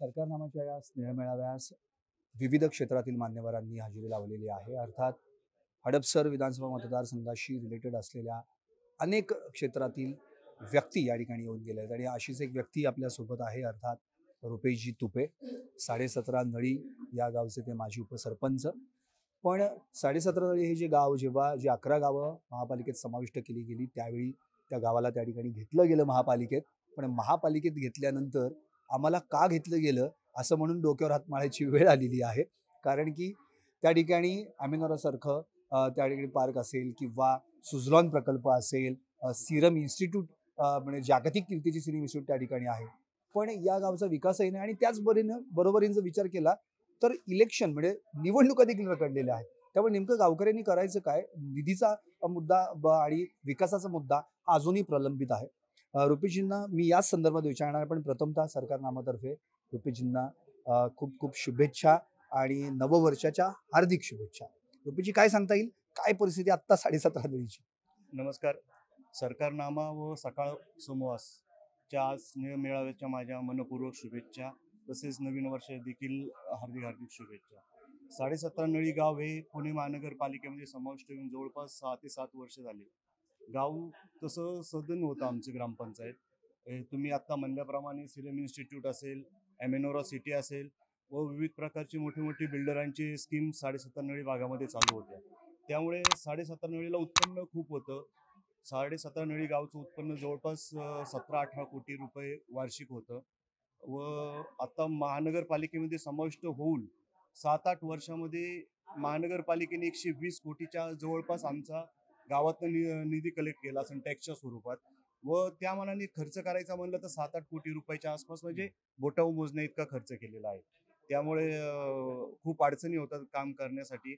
सरकारनामाच्या या स्नेहमेळाव्यास विविध क्षेत्रातील मान्यवरांनी हजेरी लावलेली आहे। अर्थात हडपसर विधानसभा मतदारसंघाशी रिलेटेड असलेल्या अनेक क्षेत्रातील व्यक्ती या ठिकाणी येऊन गेले आहेत आणि अशीच एक व्यक्ती आपल्यासोबत आहे, अर्थात रुपेशजी तुपे। 17.5 नळी या गावचे ते माजी उपसरपंच। पण 17.5 नळी हे जे गाव जेव्हा जी 11 गावं महापालिकेत समाविष्ट केली गेली त्यावेळी त्या गावाला त्या ठिकाणी घेतलं गेलं महापालिकेत। पण महापालिकेत घेतल्यानंतर आम्हाला का घेतलं गेलं असं म्हणून डोक्यावर हात मारायची वेळ आलेली आहे। कारण की त्या ठिकाणी अमेनोरासारखं त्या ठिकाणी पार्क असेल किंवा सुझलॉन प्रकल्प असेल, सिरम इन्स्टिट्यूट म्हणजे जागतिक कीर्तीची सिरम इन्स्टिट्यूट त्या ठिकाणी आहे। पण या गावचा विकासही नाही आणि त्याच बरोबरीने जर विचार केला तर इलेक्शन म्हणजे निवडणुका देखील रखडलेल्या आहेत। त्यामुळे नेमकं गावकऱ्यांनी करायचं काय, निधीचा मुद्दा आणि विकासाचा मुद्दा हा अजूनही प्रलंबित आहे। रुपेशजींना मी याच संदर्भात विचारणार, पण प्रथमतः सरकारनामातर्फे रुपेशजींना खूप खूप शुभेच्छा आणि नववर्षाच्या हार्दिक शुभेच्छा। रुपेशजी, काय सांगता येईल, काय परिस्थिती आत्ता 17.5 नळीची? नमस्कार। सरकारनामा व सकाळ समूहाच्या आज मेळाव्याच्या माझ्या मनपूर्वक शुभेच्छा, तसेच नवीन वर्ष देखील हार्दिक हार्दिक शुभेच्छा। 17.5 नळी गाव हे पुणे महानगरपालिकेमध्ये समाविष्ट होऊन जवळपास 6 ते 7 वर्ष झाले। गाव तसं सदन होतं आमचं ग्रामपंचायत। तुम्ही आत्ता म्हणल्याप्रमाणे सिरम इन्स्टिट्यूट असेल, ॲमेनोरा सिटी असेल व विविध प्रकारची मोठी मोठी बिल्डरांची स्कीम 17.5 नळी भागामध्ये चालू होत्या। त्यामुळे 17.5 नळीला उत्पन्न खूप होतं। 17.5 नळी गावचं उत्पन्न जवळपास 17-18 कोटी रुपये वार्षिक होतं व आता महानगरपालिकेमध्ये समाविष्ट होऊन 7-8 वर्षामध्ये महानगरपालिकेने 120 कोटीच्या जवळपास आमचा गावातनं निधी कलेक्ट केला असेल टॅक्सच्या स्वरूपात व त्या मानाने खर्च करायचा म्हणलं तर 7-8 कोटी रुपयाच्या आसपास म्हणजे बोटावर मोजण्या इतका खर्च केलेला आहे। त्यामुळे खूप अडचणी होतात काम करण्यासाठी।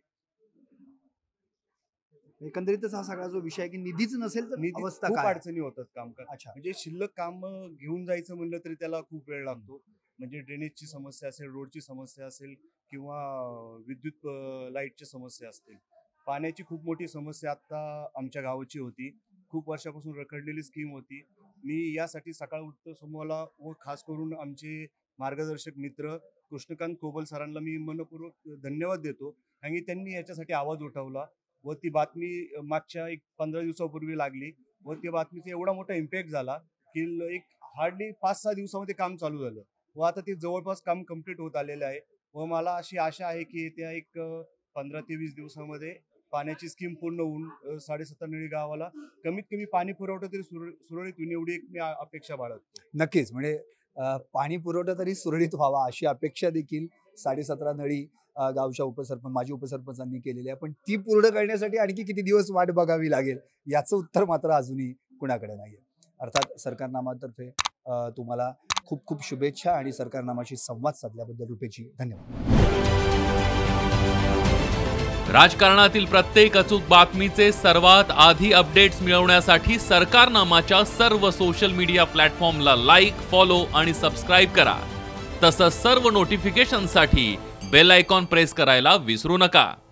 एकंदरीतच हा सगळा जो विषय आहे की निधीच नसेल तर अवस्था खूप काय? अडचणी होतात काम म्हणजे शिल्लक काम घेऊन जायचं म्हणलं तरी त्याला खूप वेळ लागतो। म्हणजे ड्रेनेजची समस्या असेल, रोडची समस्या असेल किंवा विद्युत लाईटची समस्या असतील, पाण्याची खूप मोठी समस्या आता आमच्या गावाची होती। खूप वर्षापासून रखडलेली स्कीम होती। मी यासाठी सकाळ उत्तर समूहाला व खास करून आमचे मार्गदर्शक मित्र कृष्णकांत कोबल सरांना मी मनपूर्वक धन्यवाद देतो, कारण की त्यांनी याच्यासाठी आवाज उठवला व ती बातमी मागच्या 15 दिवसापूर्वी लागली व त्या बातमीचा एवढा मोठा इम्पॅक्ट झाला की एक हार्डली 5-6 दिवसामध्ये काम चालू झालं व आता ते जवळपास काम कंप्लीट होत आलेलं आहे व मला अशी आशा आहे की त्या एक 15 ते 20 दिवसामध्ये पाण्याची स्कीम पूर्ण होऊन 17.5 नळी गावाला कमीत कमी पाणी पुरवठा तरी सुरळीत होईल एवढी एक मी अपेक्षा बाळगतो। नक्कीच, म्हणजे पाणी पुरवठा तरी सुरळीत व्हावा अशी अपेक्षा देखील 17.5 नळी गावच्या माजी उपसरपंचांनी केलेली आहे। पण ती पूर्ण करण्यासाठी आणखी किती दिवस वाट बघावी लागेल याचं उत्तर मात्र अजूनही कुणाकडे नाहीये। अर्थात सरकारनामातर्फे तुम्हाला खूप खूप शुभेच्छा आणि सरकारनामाशी संवाद साधल्याबद्दल रुपेशजी धन्यवाद। राजकारणातील प्रत्येक अचूक बातमीचे सर्वात आधी अपडेट्स मिळवण्यासाठी सरकारनामाच्या सर्व सोशल मीडिया प्लॅटफॉर्मला लाईक, फॉलो आणि सबस्क्राईब करा। तसंच सर्व नोटिफिकेशनसाठी बेल आयकॉन प्रेस करायला विसरू नका।